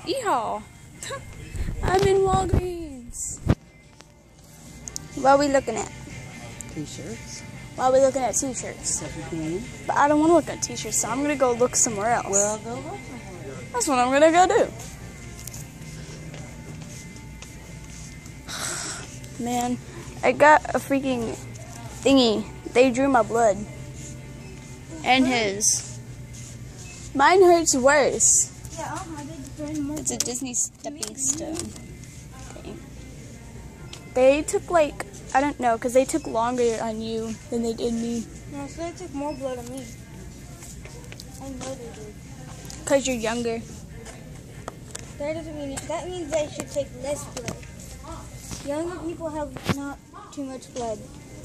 Yeehaw! I'm in Walgreens. What are we looking at? T-shirts. Why are we looking at t-shirts? 17. But I don't want to look at t-shirts, so I'm going to go look somewhere else. Well, go look somewhere. That's what I'm going to go do. Man, I got a freaking thingy. They drew my blood. And his. Mine hurts worse. Yeah, It's a Disney stepping stone thing. They took like, I don't know, because they took longer on you than they did me. No, so they took more blood on me. I know they did. Because you're younger. That doesn't mean that means they should take less blood. Younger people have not too much blood.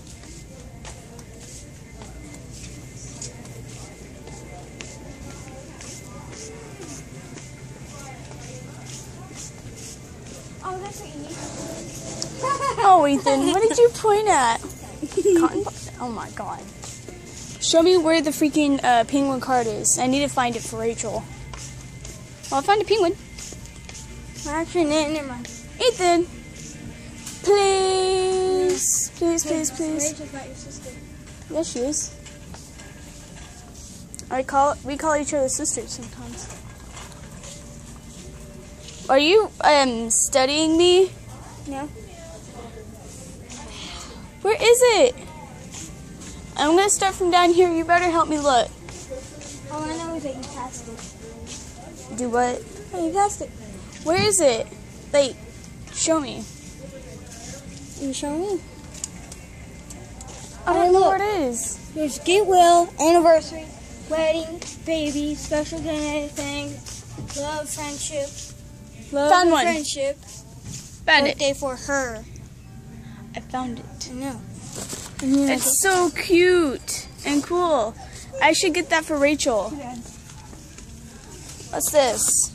Oh, that's what you need. Oh, Ethan, what did you point at? Cotton bud. Oh my god. Show me where the freaking penguin card is. I need to find it for Rachel. Well, I'll find a penguin. Actually, never mind. Ethan! Please! Please, please, please. Rachel's not your sister. Yes, she is. We call each other sisters sometimes. Are you studying me? No. Where is it? I'm gonna start from down here. You better help me look. All I know is that you passed it. Do what? Oh, you passed it. Where is it? Like, show me. You show me. I don't know where it is. There's get well, anniversary, wedding, baby, special day, things, love, friendship, love, Found and one. friendship, Found it. birthday for her. I found it. I know. It's so cute and cool. I should get that for Rachel. What's this?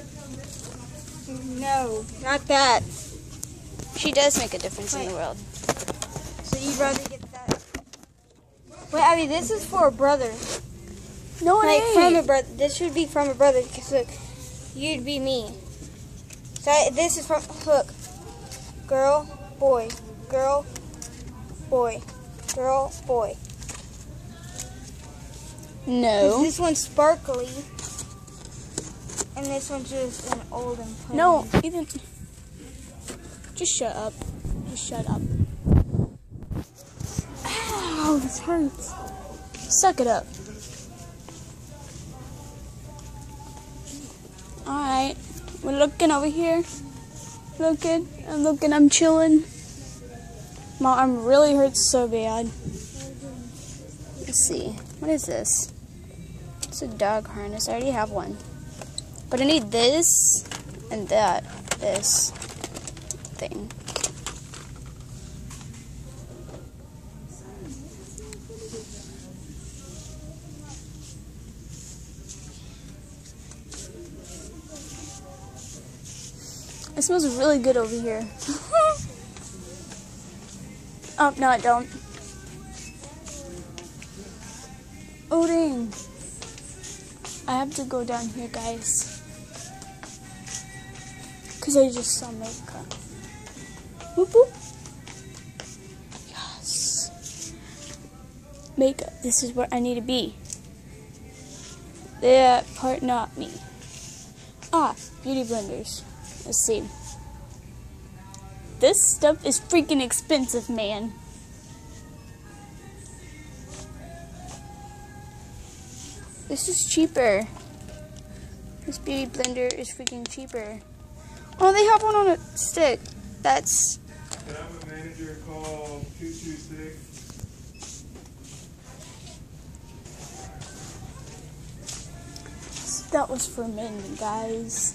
No, not that. She does make a difference in the world. So you'd rather get that. Wait, I mean, this is for a brother. No, it Like, from a ain't. brother. This should be from a brother, because look, you'd be me. So this is from, look, girl, boy, girl, boy, girl, boy. No. This one's sparkly, and this one's just an old and plain. No, even. Just shut up. Just shut up. Ow, this hurts. Suck it up. Alright. We're looking over here. Looking. I'm looking. I'm chilling. My arm really hurts so bad. Let's see. What is this? It's a dog harness. I already have one. But I need this and that. This thing. It smells really good over here. Oh, no, it don't. Oh, dang. I have to go down here, guys. Because I just saw makeup. Whoop, whoop. Yes. Makeup. This is where I need to be. That part, not me. Ah, beauty blenders. Let's see. This stuff is freaking expensive, man. This is cheaper. This beauty blender is freaking cheaper. Oh, they have one on a stick. That's... Can I have a manager call 226? That was for men, guys.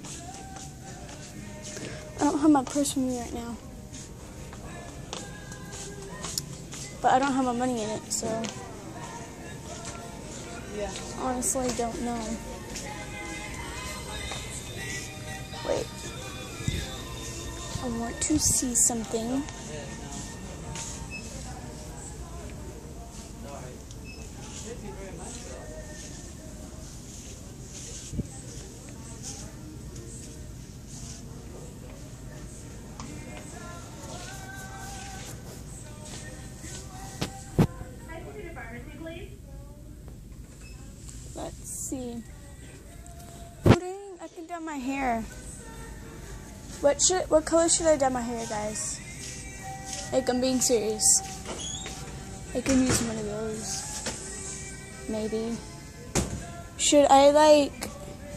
I don't have my purse with me right now. But I don't have my money in it, so... Yeah. Honestly, don't know. Wait. I want to see something. dye my hair? What color should I dye my hair, guys? Like, I'm being serious. I can use one of those. Maybe. Should I, like...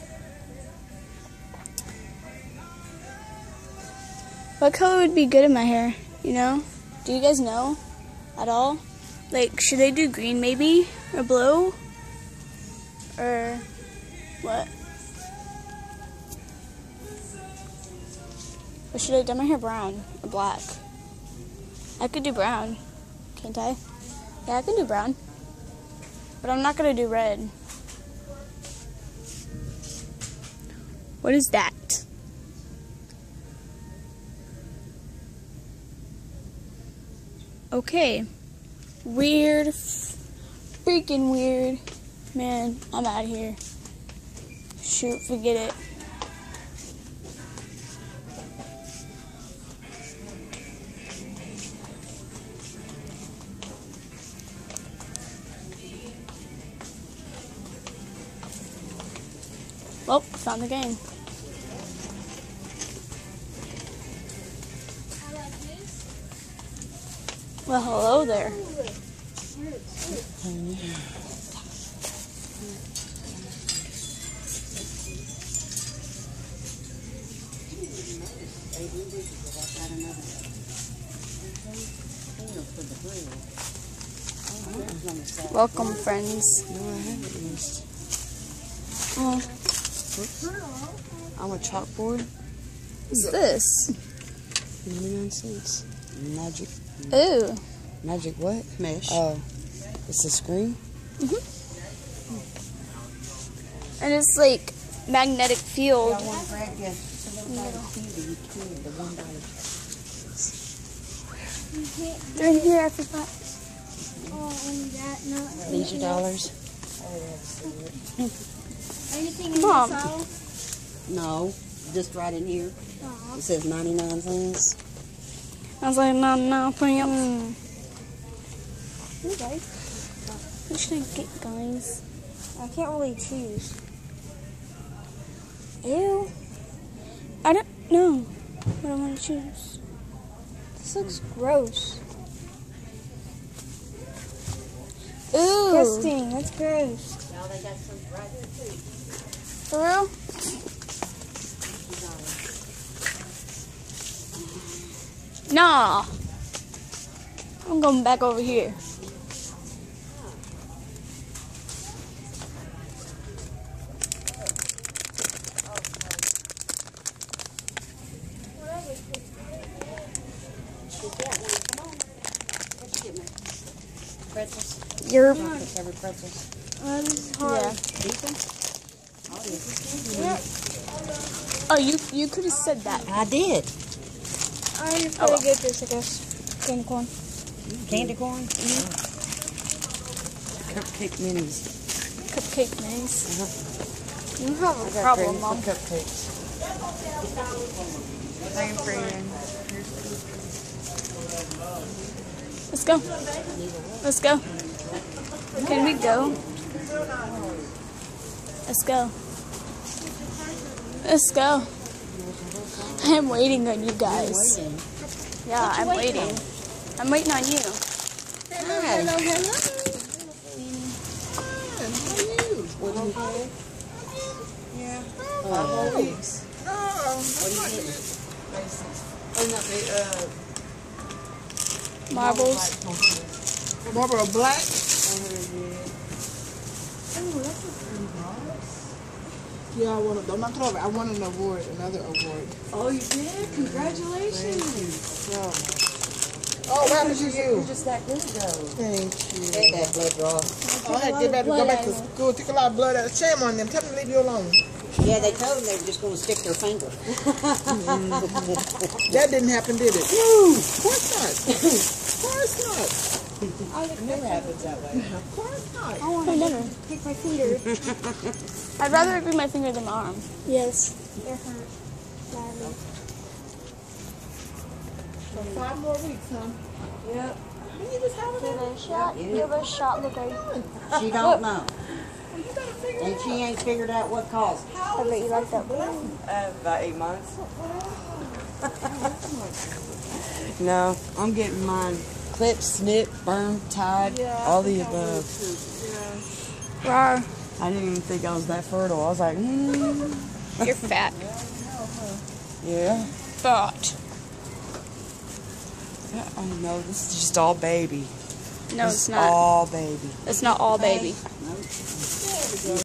What color would be good in my hair? You know? Do you guys know? At all? Like, should I do green maybe? Or blue? Or... what? Or should I dye my hair brown or black? I could do brown, can't I? Yeah, I can do brown. But I'm not gonna do red. What is that? Okay. Weird. Freaking weird. Man, I'm out of here. Shoot, forget it. Well, found the game. Well, hello there. Welcome, friends. No, I haven't used. Oh, I'm a chalkboard. what's this? 99 cents. Magic. Ooh. Magic what? Mesh. Oh. It's a screen? And it's like magnetic field. one grab you. They're in here, I forgot. These are dollars? Anything in Mom. this aisle? No, just right in here. It says 99 cents. I was like, no, putting up. Okay. What should I get, guys? I can't really choose. Ew. I don't know what I want to choose. This looks gross. Ooh. Disgusting. That's gross. For real? Nah. I'm going back over here. Pretzels. You're. Every pretzels. This is hard. Yeah. Oh, you could have said that. I did. I'm gonna get this, I guess. Candy corn. Candy corn? Cupcake minis. Cupcake minis. You have a I got problem, craving Mom. for cupcakes. Same for you. Let's go. Let's go. Can we go? Let's go. Let's go. I'm waiting on you guys. Yeah, I'm waiting. I'm waiting on you. Hello. What do you have? Yeah. 5 more weeks. Oh. What are you getting? Marbles. Marlboro Black. Yeah, I won. I'm not talking about. I won an award, another award. Oh, you did? Congratulations. Oh, what did you do? Just that good ago. Thank you. Had that blood draw. Oh, I had to go back to school. Took a lot of blood out. Shame on them. Tell them to leave you alone. Yeah, they told them they were just going to stick their finger. That didn't happen, did it? No. Of course not. Of course not. It never happens that way. Of course not. I want to never. pick my finger. I'd rather grip my finger than my arm. Yes. They're hurt. Badly. So 5 more weeks, huh? Yep. You just have it. Give it a shot. Give it a shot. Look right. She don't know. You gotta And she ain't figured out what caused it. I bet you like that balloon. About 8 months. No, I'm getting mine clipped, snipped, burned, tied, all the above. Rawr. I didn't even think I was that fertile. I was like, You're fat. yeah. Fat. Oh no, this is just all baby. No, This it's is not. all baby. It's not all baby.